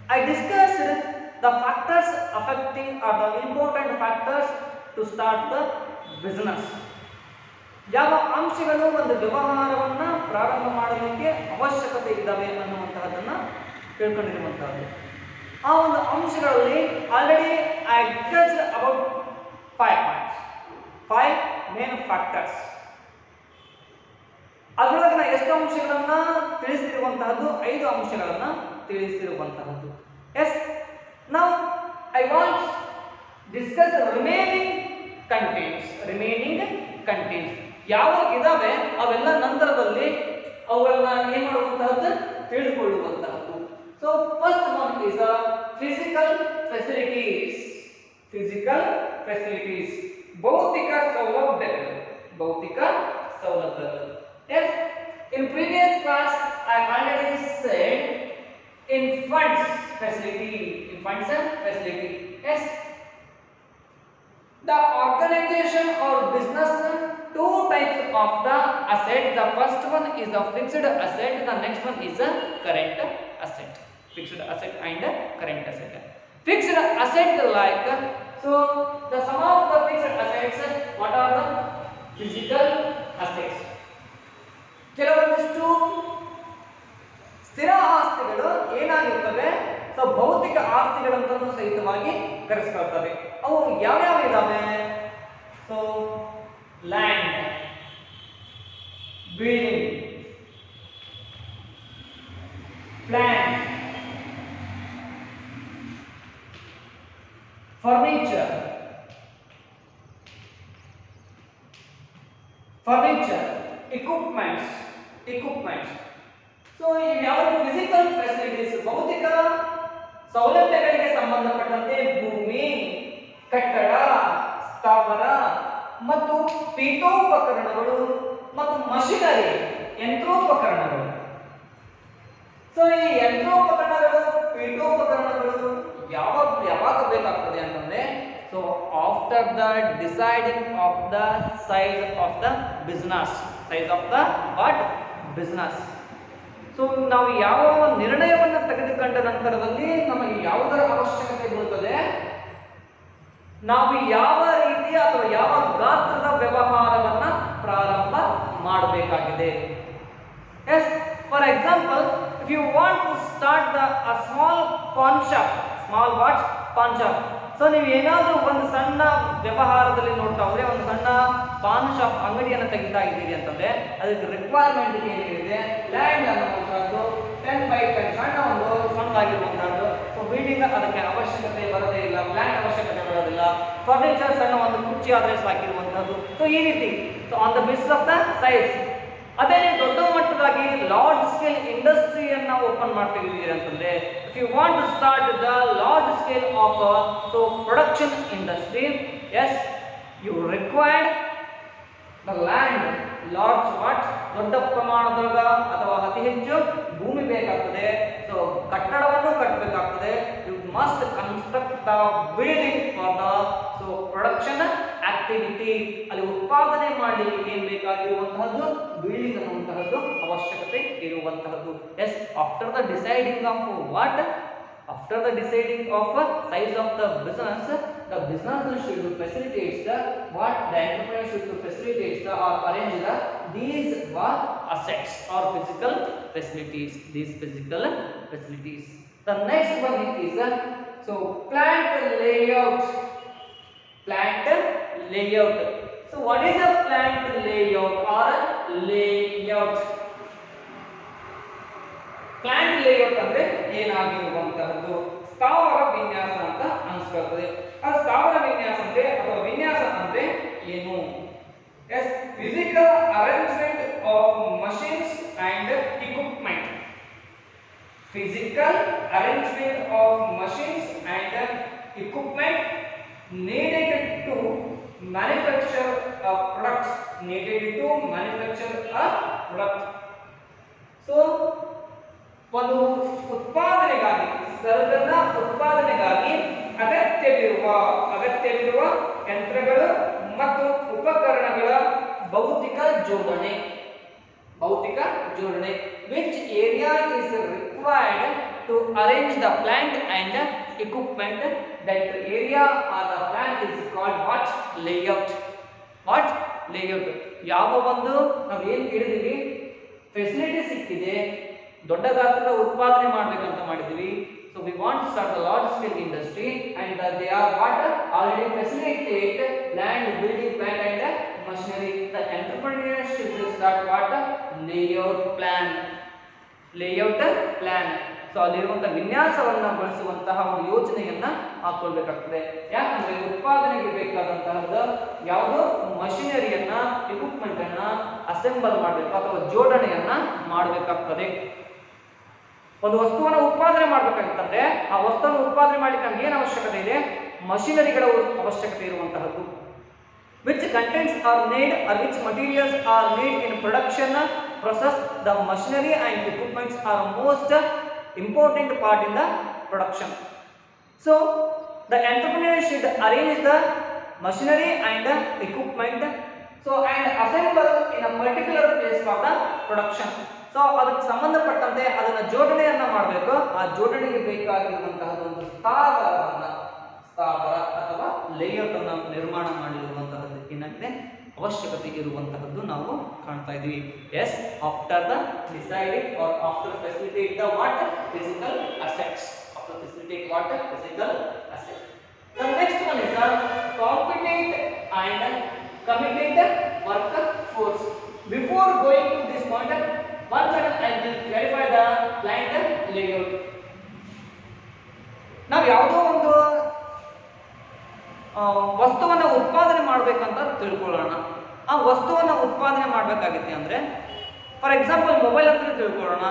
I discussed the factors affecting or the important factors to start the business. ಯಾವ ಅಂಶಗಳು ಒಂದು ವ್ಯವಹಾರವನ್ನು ಪ್ರಾರಂಭ ಮಾಡಲಿಕ್ಕೆ ಅವಶ್ಯಕತೆ ಇದ್ದಾವೆ ಅನ್ನುವಂತಹದನ್ನು ತಿಳ್ಕೊಂಡಿರುವಂತಹದ್ದು. ಆ ಒಂದು ಅಂಶಗಳಲ್ಲಿ already I discussed about 5 points, 5 main factors. ಅದರೊಳಗೆ ನಾನು ಎಷ್ಟು ಅಂಶಗಳನ್ನು ತಿಳಿಸಿರುವಂತಹದ್ದು? 5 ಅಂಶಗಳನ್ನು ತಿಳಿಸಿರುವಂತಹದ್ದು. Yes, now I want discuss remaining contents ಯಾವ ಇದಾವೆ ಅವೆಲ್ಲ ನಂತರದಲ್ಲಿ ಅವುಗಳನ್ನ ಏನು ಮಾಡುವಂತಹದ್ದು? ತಿಳಿದುಕೊಳ್ಳುವಂತಹದ್ದು. So first one is physical facilities. ಭೌತಿಕ ಸೌಲಭ್ಯಗಳು. Yes, in previous class I already said in funds facility. Yes, the organization or business, two types of the asset. The first one is the fixed asset, the next one is a current asset. Fixed asset and current asset. Fixed asset, like, so the sum of the fixed assets, what are the physical assets? ಕೆಲವೊಂದಿಷ್ಟು ಸ್ಥಿರ ಆಸ್ತಿಗಳು ಏನಾಗಿರ್ತವೆ? So ಭೌತಿಕ ಆಸ್ತಿಗಳಂತೂ ಸಹಿತವಾಗಿ ಕರೆಸ್ಕೊಳ್ತವೆ. ಅವು ಯಾವ್ಯಾವ ಇದಾವೆ? So land, building, plant, furniture, equipments. So ಇವ್ಯಾವ physical facilities, ಭೌತಿಕ ಸೌಲಭ್ಯಗಳಿಗೆ ಸಂಬಂಧಪಟ್ಟಂತೆ ಭೂಮಿ, ಕಟ್ಟಡ, ಸ್ಥಾವರ ಮತ್ತು ಪೀಠೋಪಕರಣಗಳು ಮತ್ತು ಮಷಿನರಿ, ಯಂತ್ರೋಪಕರಣಗಳು. ಸೊ ಈ ಯಂತ್ರೋಪಕರಣಗಳು, ಪೀಠೋಪಕರಣಗಳು ಯಾವಾಗ ಬೇಕಾಗ್ತದೆ ಅಂತಂದ್ರೆ, so after the deciding of the size of the business. So ನಾವು ಯಾವ ನಿರ್ಣಯವನ್ನು ತೆಗೆದುಕೊಂಡ ನಂತರದಲ್ಲಿ ನಮಗೆ ಯಾವುದರ ಅವಶ್ಯಕತೆ ಬರುತ್ತದೆ? ನಾವು ಯಾವ ರೀತಿಯ ಅಥವಾ ಯಾವ ಗಾತ್ರದ ವ್ಯವಹಾರವನ್ನ ಪ್ರಾರಂಭ ಮಾಡಬೇಕಾಗಿದೆ. Yes, for example, if you want to start a small paan shop. So ನೀವು ಏನಾದರೂ ಒಂದು ಸಣ್ಣ ವ್ಯವಹಾರದಲ್ಲಿ ನೋಡ್ತಾ ಹೋದ್ರೆ, ಒಂದು ಸಣ್ಣ ಪಾನ್ ಶಾಪ್ ಅಂಗಡಿಯನ್ನು ತೆಗಿತಾ ಇದ್ದೀರಿ ಅಂತಂದ್ರೆ ಅದಕ್ಕೆ ರಿಕ್ವೈರ್ಮೆಂಟ್ ಏನಿದೆ? ಲ್ಯಾಂಡ್ ಅನ್ನುವಂಥದ್ದು 10x10 ಸಣ್ಣದಾಗಿರುವಂಥದ್ದು. ಸೊ ಬಿಲ್ಡಿಂಗ್ ಅದಕ್ಕೆ ಅವಶ್ಯಕತೆ ಬರೋದೇ ಇಲ್ಲ, ಪ್ಲಾಂಟ್ ಅವಶ್ಯಕತೆ ಬರೋದಿಲ್ಲ, ಫರ್ನಿಚರ್ ಸಣ್ಣ ಒಂದು ಕುರ್ಚಿ ಆದ್ರೆ ಸಾಕಿರುವಂಥದ್ದು. ಸೊ ಈ ರೀತಿ, so on the basis of the size. ಅದೇ ದೊಡ್ಡ ಮಟ್ಟದಾಗಿ ಲಾರ್ಜ್ ಸ್ಕೇಲ್ ಇಂಡಸ್ಟ್ರಿಯನ್ನ ಓಪನ್ ಮಾಡ್ತಿದ್ದೀರಿ ಅಂತಂದ್ರೆ, if you want to start the large scale of production industry, yes, you require the land, large ದೊಡ್ಡ ಪ್ರಮಾಣದೊಳಗ ಅಥವಾ ಅತಿ ಹೆಚ್ಚು ಭೂಮಿ ಬೇಕಾಗ್ತದೆ. ಸೊ ಕಟ್ಟಡವನ್ನು ಕಟ್ಟಬೇಕಾಗ್ತದೆ. You must construct the building for the production activity. ಅಲ್ಲಿ ಉತ್ಪಾದನೆ ಮಾಡಲಿಕ್ಕೆ ಏನ್ ಬೇಕಾಗಿರುವಂತಹದ್ದು? ಬಿಲ್ಡಿಂಗ್ ಅನ್ನುವಂತಹದ್ದು ಅವಶ್ಯಕತೆ ಇರುವಂತಹದ್ದು. Yes, after the deciding of size of the business should facilitate the entrepreneur should facilitate or arrange these assets or physical facilities. The next one is plant layout. So what is a plant layout or layout? Plant layout ಅಂದ್ರೆ ಏನಾಗಿರುವಂತಹದ್ದು? ಸ್ಥಾವರ ವಿನ್ಯಾಸ ಅಂತ ಅನ್ಸ್ಕೊಳ್ತದೆ. ಆ ಸ್ಥಾವರ ವಿನ್ಯಾಸ ಅಂದ್ರೆ ಅಥವಾ ವಿನ್ಯಾಸ ಅಂದ್ರೆ ಏನು? Yes, physical arrangement of machines and equipment. Needed to manufacture a product. So ಒಂದು ಉತ್ಪಾದನೆಗಾಗಿ, ಸರಕನ್ನ ಉತ್ಪಾದನೆಗಾಗಿ ಅಗತ್ಯವಿರುವ ಯಂತ್ರಗಳು ಮತ್ತು ಉಪಕರಣಗಳ ಭೌತಿಕ ಜೋಡಣೆ. Which area is required to to arrange the plant and equipment. That area or the plant is called what? Layout. What? Layout. ಯಾವ ಒಂದು ನಾವು ಏನು ಹೇಳಿದೀವಿ, ಫೆಸಿಲಿಟಿ ಸಿಕ್ಕಿದೆ, ದೊಡ್ಡ ಗಾತ್ರದ ಉತ್ಪಾದನೆ ಮಾಡಬೇಕಂತ ಮಾಡಿದ್ವಿ. So we want to start a large scale industry and they are what? Already facilitate land, building, plant and machinery. The entrepreneurship will start what? Layout plan. Layout plan. So ಅಲ್ಲಿರುವಂತಹ ವಿನ್ಯಾಸವನ್ನ ಬಳಸುವಂತಹ ಒಂದು ಯೋಜನೆಯನ್ನ ಹಾಕೊಳ್ಬೇಕಾಗ್ತದೆ. ಯಾಕಂದ್ರೆ ಉತ್ಪಾದನೆಗೆ ಬೇಕಾದಂತಹದ್ದು ಯಾವುದೋ ಮಷಿನರಿಯನ್ನ, ಎಕ್ವಿಪ್ಮೆಂಟ್ ಅನ್ನ assemble ಮಾಡಬೇಕು ಅಥವಾ ಜೋಡಣೆಯನ್ನ ಮಾಡಬೇಕಾಗ್ತದೆ. ಒಂದು ವಸ್ತುವನ್ನು ಉತ್ಪಾದನೆ ಮಾಡಬೇಕಾಗಿತ್ತಂದ್ರೆ ಆ ವಸ್ತುವನ್ನು ಉತ್ಪಾದನೆ ಮಾಡಲಿಕ್ಕೆ ನಮ್ಗೆ ಏನು ಅವಶ್ಯಕತೆ ಇದೆ? ಮಷಿನರಿಗಳ ಅವಶ್ಯಕತೆ ಇರುವಂತಹದ್ದು. Which contents are made or which materials are made in production process, the machinery and equipments are most important part in the production. So the entrepreneur should arrange the machinery and the equipment so and assemble in a particular place for the production. So ಅದಕ್ಕೆ ಸಂಬಂಧಪಟ್ಟಂತೆ ಅದನ್ನ ಜೋಡಣೆಯನ್ನ ಮಾಡಬೇಕು. ಆ ಜೋಡಣೆಗೆ ಬೇಕಾಗಿರುವಂತಹ ಒಂದು ಸ್ಥಾವರ ಅಥವಾ layout ಅನ್ನು ನಿರ್ಮಾಣ ಮಾಡಿರುವಂತಹದ್ದು ಏನಾಗಿದೆ ಅವಶ್ಯಕತೆ ಇರುವಂತಹದ್ದು ನಾವು ಕಾಣ್ತಾ ಇದೀವಿ. Yes, after the deciding or after facilitate the what? Physical assets. After facilitate what? Physical asset. The next one is the competent and committed workforce. Before going to this point, once again I will clarify the plant layout. ನಾವು ಯಾವುದೋ ಒಂದು ವಸ್ತುವನ್ನು ಉತ್ಪಾದನೆ ಮಾಡಬೇಕಂತ ತಿಳ್ಕೊಳ್ಳೋಣ. ಆ ವಸ್ತುವನ್ನು ಉತ್ಪಾದನೆ ಮಾಡಬೇಕಾಗಿತ್ತೆ ಅಂದ್ರೆ ಫಾರ್ ಎಕ್ಸಾಂಪಲ್ ಮೊಬೈಲ್ ಅಂತ ತಿಳ್ಕೊಳ್ಳೋಣ,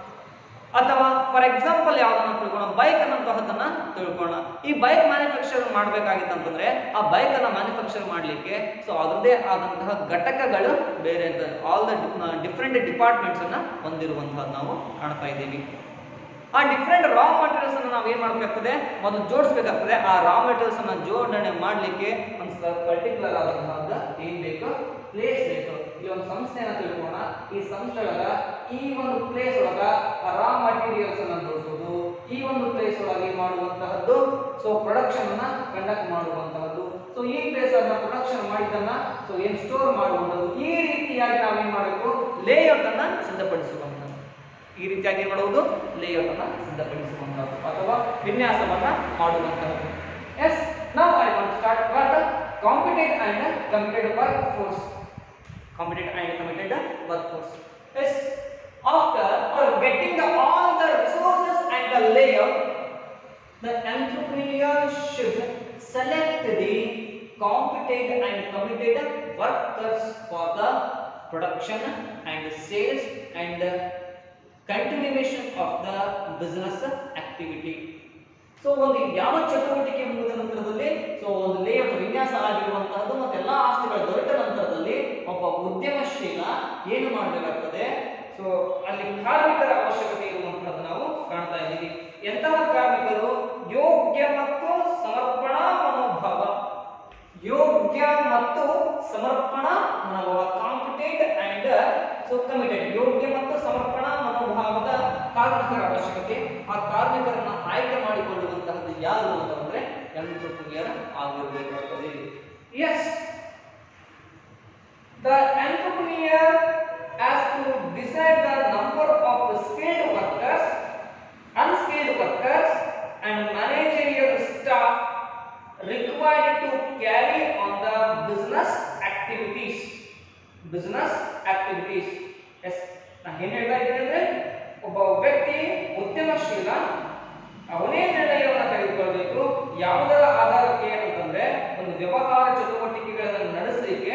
ಅಥವಾ ಫಾರ್ ಎಕ್ಸಾಂಪಲ್ ಯಾವುದನ್ನ ತಿಳ್ಕೊಳ್ಳೋಣ, ಬೈಕ್ ಅನ್ನೋಂತಹದನ್ನ ತಿಳ್ಕೊಳ್ಳೋಣ. ಈ ಬೈಕ್ ಮ್ಯಾನುಫ್ಯಾಕ್ಚರ್ ಮಾಡಬೇಕಾಗಿತ್ತಂತಂದ್ರೆ ಆ ಬೈಕ್ ಅನ್ನ ಮ್ಯಾನುಫ್ಯಾಕ್ಚರ್ ಮಾಡಲಿಕ್ಕೆ ಸೊ ಅದರದೇ ಆದಂತಹ ಘಟಕಗಳು ಬೇರೆ ಅಂತ ಆಲ್ ದ ಡಿಫ್ರೆಂಟ್ ಡಿಪಾರ್ಟ್ಮೆಂಟ್ಸ್ ಅನ್ನ ಹೊಂದಿರುವಂತಹದ್ದು ನಾವು ಕಾಣ್ತಾ ಇದ್ದೀವಿ. ಆ ಡಿಫ್ರೆಂಟ್ ರಾ ಮಟೀರಿಯಲ್ಸ್ ಅನ್ನು ನಾವು ಏನ್ ಮಾಡಬೇಕಾಗ್ತದೆ? ಮೊದಲು ಜೋಡಿಸಬೇಕಾಗ್ತದೆ. ಆ ರಾ ಮಟೀರಿಯಲ್ಸ್ ಅನ್ನ ಜೋಡಣೆ ಮಾಡಲಿಕ್ಕೆ ಒಂದು ಪರ್ಟಿಕ್ಯುಲರ್ ಆದಂತಹ ಏನ್ ಬೇಕು? ಪ್ಲೇಸ್ ಬೇಕು. ಈ ಒಂದು ಸಂಸ್ಥೆಯನ್ನ ತಿಳ್ಕೋಣ. ಈ ಸಂಸ್ಥೆ ಒಳಗ ಈ ಒಂದು ಪ್ಲೇಸ್ ಒಳಗ ರಾ ಮಟೀರಿಯಲ್ಸ್ ಅನ್ನ ಜೋಡಿಸೋದು, ಈ ಒಂದು ಪ್ಲೇಸ್ ಒಳಗೆ ಮಾಡುವಂತಹದ್ದು ಸೊ ಪ್ರೊಡಕ್ಷನ್ ಅನ್ನ ಕಂಡಕ್ಟ್ ಮಾಡುವಂತಹದ್ದು. ಸೊ ಈ ಪ್ಲೇಸ್ ಅನ್ನ ಪ್ರೊಡಕ್ಷನ್ ಮಾಡಿದ್ದನ್ನ ಸೊ ಏನ್ ಸ್ಟೋರ್ ಮಾಡುವಂತದ್ದು. ಈ ರೀತಿಯಾಗಿ ನಾವೇನ್ ಮಾಡಬೇಕು? ಲೇಔಟ್ ಅನ್ನ ಸಿದ್ಧಪಡಿಸುವಂತದ್ದು. ಈ ರೀತಿಯಾಗಿ ಮಾಡುವುದು ಲೇಔಟ್ ಅನ್ನ ಸಿದ್ಧಪಡಿಸುವಂತದ್ದು ಅಥವಾ ವಿನ್ಯಾಸವನ್ನ ಮಾಡುವಂತದ್ದು. ಎಸ್, ನಾವು I want start what? Competent and committed workforce. Competent and committed workforce. Yes, after getting all the resources and the layout, the entrepreneur should select the competent and committed workers for the production and sales and continuation of the business activity. So ಒಂದು ಯಾವ ಚಟುವಟಿಕೆ ಮುಗಿದ ನಂತರದಲ್ಲಿ so ಒಂದು layout ವಿನ್ಯಾಸ ಆಗಿರುವಂತಹದ್ದು ಮತ್ತೆ ಎಲ್ಲಾ ಆಸ್ತಿಗಳು ದೊರೆತ ನಂತರದಲ್ಲಿ ಒಬ್ಬ ಉದ್ಯಮಶೀಲ ಏನು ಮಾಡಬೇಕಾಗ್ತದೆ? ಸೊ ಅಲ್ಲಿ ಕಾರ್ಮಿಕರ ಅವಶ್ಯಕತೆ ಇರುವಂತಹದ್ದು ನಾವು ಕಾಣ್ತಾ ಇದ್ದೀವಿ. ಎಂತಹ ಕಾರ್ಮಿಕರು? ಯೋಗ್ಯ ಮತ್ತು ಸಮರ್ಪಣಾ ಮನೋಭಾವ. ಯೋಗ್ಯ ಮತ್ತು ಸಮರ್ಪಣಾ ಮನೋಭಾವ, ಕಾಂಪಿಟೆಂಟ್ ಅಂಡ್ ಸೊ ಕಮಿಟೆಡ್. ಯೋಗ್ಯ ಮತ್ತು ಸಮರ್ಪಣಾ ಮನೋಭಾವದ ಕಾರ್ಮಿಕರ ಅವಶ್ಯಕತೆ. ಆ ಕಾರ್ಮಿಕರನ್ನ ಆಯ್ಕೆ ಮಾಡಿಕೊಳ್ಳುವಂತಹದ್ದು ಯಾರು ಅಂತಂದ್ರೆ ಎಂಟ್ರಪ್ರೆನ್ಯೂರ್ ಆಗಿರಬೇಕಾಗುತ್ತದೆ. Yes, the entrepreneur has to decide the number of skilled workers, unskilled workers and managerial staff required to carry on the business activities. Yes, ನಾನು ಏನು ಹೇಳ್ತಾ ಇದ್ದೀನಿ ಅಂದ್ರೆ ಒಬ್ಬ ವ್ಯಕ್ತಿ ಉದ್ಯಮಶೀಲ ಅವನೇ ನಿರ್ಣಯವನ್ನು ತೆಗೆದುಕೊಳ್ಳಬೇಕು. ಯಾವುದರ ಆಧಾರಕ್ಕೆ ಅಂತಂದ್ರೆ ಒಂದು ವ್ಯವಹಾರ ಚಟುವಟಿಕೆಗಳನ್ನು ನಡೆಸಲಿಕ್ಕೆ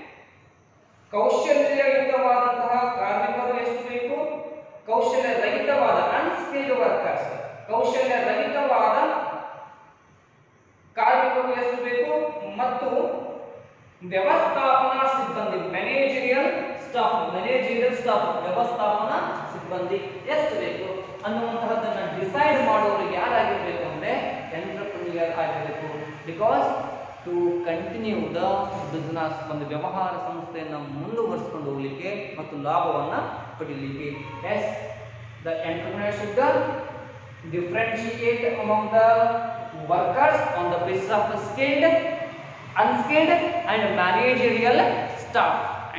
ಕೌಶಲ್ಯಯುತವಾದಂತಹ ಕಾರ್ಮಿಕರು ಎಷ್ಟು ಬೇಕು? ಕೌಶಲ್ಯ ರಹಿತವಾದ ಅನ್ಸ್ಕಿಲ್ಡ್ ವರ್ಕರ್ಸ್, ಕೌಶಲ್ಯ ರಹಿತವಾದ ಕಾರ್ಮಿಕರು ಎಷ್ಟು ಬೇಕು? ಮತ್ತು ವ್ಯವಸ್ಥಾಪನಾ ಸಿಬ್ಬಂದಿ, ಮ್ಯಾನೇಜರಿಯಲ್ ಸ್ಟಾಫ್, ವ್ಯವಸ್ಥಾಪನಾ ಸಿಬ್ಬಂದಿ ಎಷ್ಟು ಬೇಕು ಅನ್ನುವಂತಹದ್ದನ್ನ ಡಿಸೈಡ್ ಮಾಡೋರು ಯಾರಾಗಿರ್ಬೇಕು ಅಂದ್ರೆ ಎಂಟ್ರಪ್ರೆನ್ಯೂರ್ ಆಗಿರಬೇಕು. Because to continue the business, ಒಂದು ವ್ಯವಹಾರ ಸಂಸ್ಥೆಯನ್ನು ಮುಂದುವರಿಸಿಕೊಂಡು ಹೋಗ್ಲಿಕ್ಕೆ ಮತ್ತು ಲಾಭವನ್ನ ಪಡೀಲಿಕ್ಕೆ. Yes, the entrepreneur should differentiate among the workers on the basis of skilled, unskilled and managerial staff.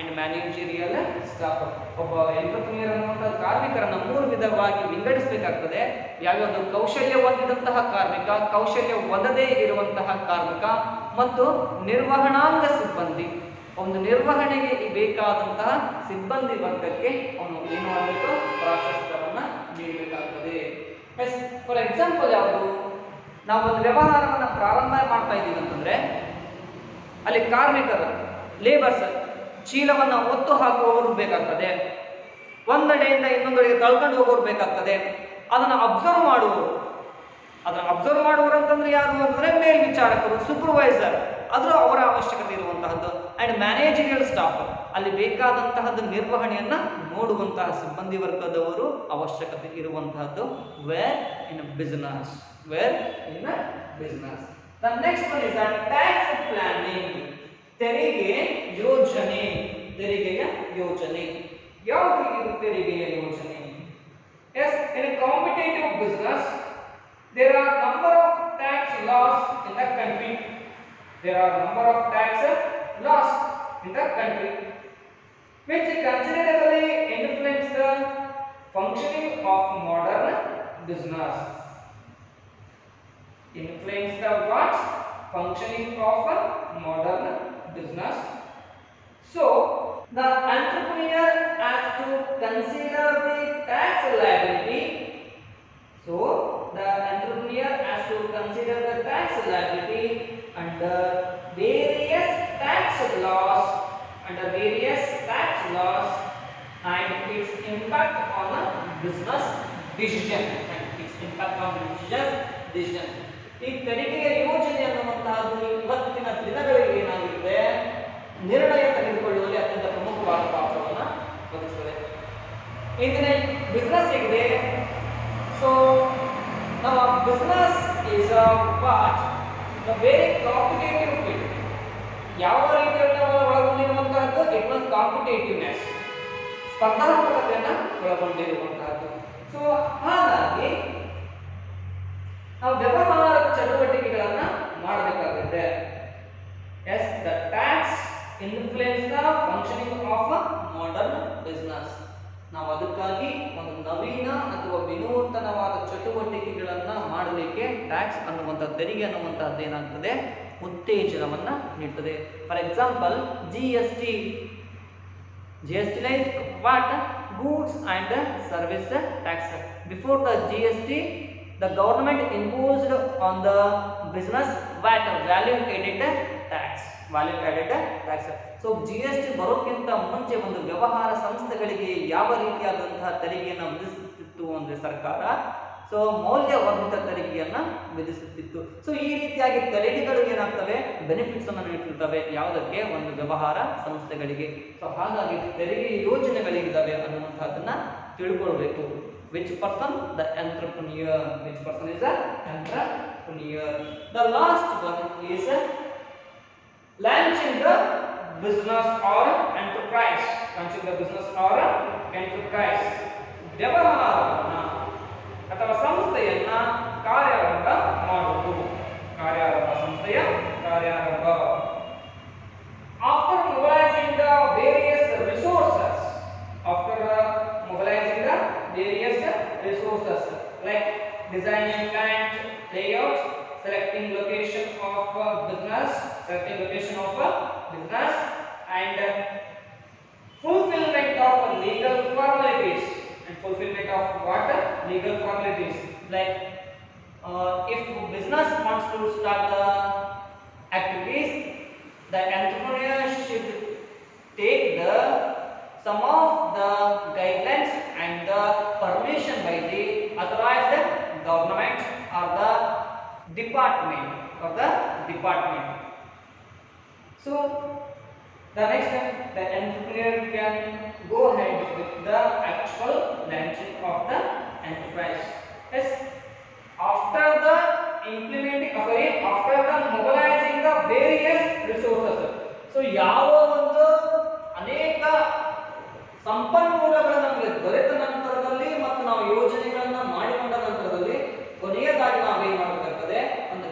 ಒಬ್ಬ ಎಂಟ್ರಪ್ರಿನಿಯರ್ ಅನ್ನುವಂತಹ ಕಾರ್ಮಿಕರನ್ನ ಮೂರು ವಿಧವಾಗಿ ವಿಂಗಡಿಸಬೇಕಾಗ್ತದೆ. ಯಾವ್ಯಾವುದು? ಕೌಶಲ್ಯ ಹೊಂದಿದಂತಹ ಕಾರ್ಮಿಕ, ಕೌಶಲ್ಯ ಹೊಂದದೇ ಇರುವಂತಹ ಕಾರ್ಮಿಕ ಮತ್ತು ನಿರ್ವಹಣಾಂಗ ಸಿಬ್ಬಂದಿ. ಒಂದು ನಿರ್ವಹಣೆಗೆ ಬೇಕಾದಂತಹ ಸಿಬ್ಬಂದಿ ವರ್ಗಕ್ಕೆ ಅವನು ಏನು ಮಾಡಬೇಕು? ಪ್ರಾಶಸ್ತ್ಯವನ್ನ ನೀಡಬೇಕಾಗ್ತದೆ. ಫಾರ್ ಎಕ್ಸಾಂಪಲ್ ಯಾವುದು? ನಾವು ಒಂದು ವ್ಯವಹಾರವನ್ನು ಪ್ರಾರಂಭ ಮಾಡ್ತಾ ಇದ್ದೀವಿ ಅಂತಂದ್ರೆ ಅಲ್ಲಿ ಕಾರ್ಮಿಕರು, ಲೇಬರ್ಸ್ ಚೀಲವನ್ನು ಒತ್ತು ಹಾಕುವವರು ಬೇಕಾಗ್ತದೆ, ಒಂದೆಡೆಯಿಂದ ಇನ್ನೊಂದೆಡೆಗೆ ತಳ್ಕೊಂಡು ಹೋಗೋರು ಬೇಕಾಗ್ತದೆ, ಅದನ್ನು ಅಬ್ಸರ್ವ್ ಮಾಡುವರು ಅಂತಂದ್ರೆ ಯಾರು ಅಂತಂದ್ರೆ ಮೇಲ್ವಿಚಾರಕರು, ಸೂಪರ್ವೈಸರ್, ಅದು ಅವರ ಅವಶ್ಯಕತೆ ಇರುವಂತಹದ್ದು. ಅಂಡ್ ಮ್ಯಾನೇಜರಿಯಲ್ ಸ್ಟಾಫ್, ಅಲ್ಲಿ ಬೇಕಾದಂತಹದ್ದು ನಿರ್ವಹಣೆಯನ್ನ ನೋಡುವಂತಹ ಸಿಬ್ಬಂದಿ ವರ್ಗದವರು ಅವಶ್ಯಕತೆ ಇರುವಂತಹದ್ದು. Where in business. The next one is tax planning. ತೆರಿಗೆಯ ಯೋಜನೆ. ಯಾವುದು ಇದು ತೆರಿಗೆಯ ಯೋಜನೆ? Yes, in competitive business there are number of tax laws in the country. Which considerably influence the functioning of modern business. So the entrepreneur has to consider the tax liability. Under various tax laws and its impact on the business decision. ಈ ತೆರಿಗೆಯ ಯೋಜನೆ ಅನ್ನುವಂತಹದ್ದು ಇವತ್ತಿನ ದಿನಗಳಿಗೆ ಏನಾಗಿದೆ? ನಿರ್ಣಯ ತೆಗೆದುಕೊಳ್ಳುವಲ್ಲಿ ಅತ್ಯಂತ ಪ್ರಮುಖವಾದ ಪಾತ್ರವನ್ನು ವಹಿಸುತ್ತದೆ. ಇಂದಿನ ಬಿಸ್ನೆಸ್ ಹೇಗಿದೆ? So now business is a part, a very competitive field. ಯಾವ ರೀತಿಯಲ್ಲಿ ಒಳಗೊಂಡಿರುವಂತಹದ್ದು? ಇಟ್ ವಾಸ್ ಕಾಂಪಿಟೇಟಿವ್ನೆಸ್, ಸ್ಪರ್ಧಾತ್ಮಕತೆಯನ್ನು ಒಳಗೊಂಡಿರುವಂತಹದ್ದು. ಸೊ ಹಾಗಾಗಿ ನಾವು ವ್ಯವಹಾರ ಚಟುವಟಿಕೆಗಳನ್ನ ಮಾಡಬೇಕಾಗುತ್ತೆ. Yes, the tax influence the functioning of modern business. ನಾವು ಅದಕ್ಕಾಗಿ ಒಂದು ನವೀನ ಅಥವಾ ವಿನೂತನವಾದ ಚಟುವಟಿಕೆಗಳನ್ನ ಮಾಡಲಿಕ್ಕೆ ಟ್ಯಾಕ್ಸ್ ಅನ್ನುವಂಥ ತೆರಿಗೆ ಅನ್ನುವಂಥದ್ದು ಏನಾಗ್ತದೆ? ಉತ್ತೇಜನವನ್ನ ನೀಡುತ್ತದೆ. For example GST like what? Goods and service tax. Before the GST the government imposed on the business VAT, value added tax. So GST ಬರೋಕ್ಕಿಂತ ಮುಂಚೆ ಒಂದು ವ್ಯವಹಾರ ಸಂಸ್ಥೆಗಳಿಗೆ ಯಾವ ರೀತಿಯಾದಂತಹ ತೆರಿಗೆಯನ್ನು ವಿಧಿಸುತ್ತಿತ್ತು ಅಂದ್ರೆ ಸರ್ಕಾರ, ಸೊ ಮೌಲ್ಯವರ್ಧಿತ ತೆರಿಗೆಯನ್ನ ವಿಧಿಸುತ್ತಿತ್ತು. ಸೊ ಈ ರೀತಿಯಾಗಿ ತೆರಿಗೆಗಳು ಏನಾಗ್ತವೆ? ಬೆನಿಫಿಟ್ಸ್ ಅನ್ನು ನೀಡುತ್ತವೆ. ಯಾವುದಕ್ಕೆ? ಒಂದು ವ್ಯವಹಾರ ಸಂಸ್ಥೆಗಳಿಗೆ. ಸೊ ಹಾಗಾಗಿ ತೆರಿಗೆ ಯೋಜನೆಗಳಿದ್ದಾವೆ ಅನ್ನುವಂಥದ್ದನ್ನ ತಿಳ್ಕೊಳ್ಬೇಕು. Which person? The entrepreneur. Which person is an entrepreneur? The last one is launching the business or enterprise. ವ್ಯವಹಾರವನ್ನ ಅಥವಾ ಸಂಸ್ಥೆಯನ್ನ ಕಾರ್ಯಾರಂಭ ಮಾಡುವುದು. ಸಂಸ್ಥೆಯ ಕಾರ್ಯಾರಂಭ. After mobilizing the various resources, like designing plant layout, selecting location of business, and fulfillment of legal formalities. Like if business wants to start the activities, the entrepreneur should take some of the guidelines and the permission by the authorized government or the department. So the next step, the entrepreneur can go ahead with the actual launching of the enterprise. Yes, after the mobilizing the various resources. So ಯಾವ ಒಂದು ಅನೇಕ ಸಂಪನ್ಮೂಲಗಳು ನಮಗೆ ದೊರೆತ ನಂತರದಲ್ಲಿ ಮತ್ತು ನಾವು ಯೋಜನೆಗಳನ್ನ ಮಾಡಿಕೊಂಡ ನಂತರದಲ್ಲಿ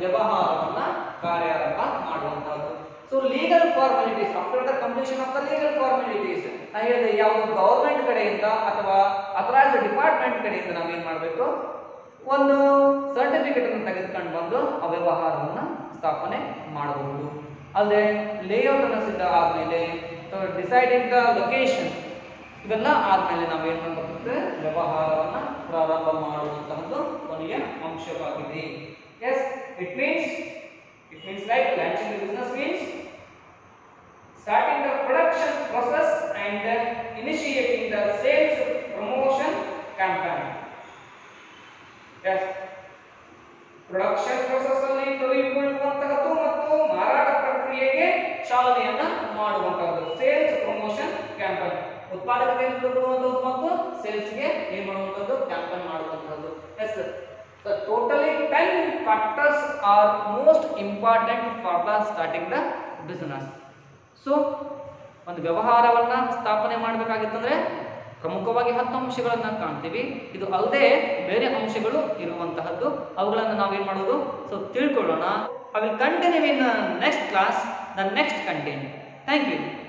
ವ್ಯವಹಾರವನ್ನ ಕಾರ್ಯಾರಂಭ ಮಾಡುವಂತಹದ್ದು. So legal formalities after the completion of the legal formalities ನಾ ಹೇಳಿದೆ ಯಾವುದು ಗವರ್ಮೆಂಟ್ ಕಡೆಯಿಂದ ಅಥವಾ ಅಥರೈಸ್ಡ್ ಡಿಪಾರ್ಟ್ಮೆಂಟ್ ಕಡೆಯಿಂದ ನಾವೇನ್ ಮಾಡಬೇಕು, ಒಂದು ಸರ್ಟಿಫಿಕೇಟ್ ಅನ್ನು ತೆಗೆದುಕೊಂಡು ಬಂದು ಆ ವ್ಯವಹಾರವನ್ನ ಸ್ಥಾಪನೆ ಮಾಡಬಹುದು. ಅಲ್ಲದೆ ಲೇಔಟ್ ಅನ್ನು ಸಿದ್ಧ ಆದ್ಮೇಲೆ ಡಿಸೈಡಿಂಗ್ ದ ಲೊಕೇಶನ್ ಇದೆಲ್ಲ ಆದ್ಮೇಲೆ ನಾವೇನ್ ಮಾಡಬೇಕು, ವ್ಯವಹಾರವನ್ನ ಪ್ರಾರಂಭ ಮಾಡುವಂತಹದ್ದು ಕೊನೆಯ ಅಂಶವಾಗಿದೆ. Yes, it means like launching the business means starting the production process and initiating the sales promotion campaign. Yes, production process ಅಲ್ಲಿ ತೊಡಗಿಕೊಳ್ಳುವಂತಹದ್ದು ಮತ್ತು ಮಾರಾಟ ಪ್ರಕ್ರಿಯೆಗೆ ಚಾಲನೆಯನ್ನ ಮಾಡುವಂತಹದ್ದು ಸೇಲ್ಸ್ ಪ್ರಮೋಷನ್ ಕ್ಯಾಂಪೇನ್. ಉತ್ಪಾದಕತೆಯನ್ನು ಕೊಡುವಂತಹದ್ದು ಮತ್ತು ಸೇಲ್ಸ್ಗೆ ಏನ್ ಮಾಡುವಂತಹದ್ದು, ಕ್ಯಾಂಪೇನ್ ಮಾಡುವಂತಹದ್ದು. Yes, so totally 10 factors are most important for the starting the business. So ಒಂದು ವ್ಯವಹಾರವನ್ನ ಸ್ಥಾಪನೆ ಮಾಡಬೇಕಾಗಿತ್ತಂದ್ರೆ ಪ್ರಮುಖವಾಗಿ 10 ಅಂಶಗಳನ್ನ ಕಾಣ್ತೀವಿ. ಇದು ಅಲ್ಲದೆ ಬೇರೆ ಅಂಶಗಳು ಇರುವಂತಹದ್ದು, ಅವುಗಳನ್ನು ನಾವೇನ್ ಮಾಡೋದು, ಸೊ ತಿಳ್ಕೊಳ್ಳೋಣ. I will continue in the next class, the next content. Thank you.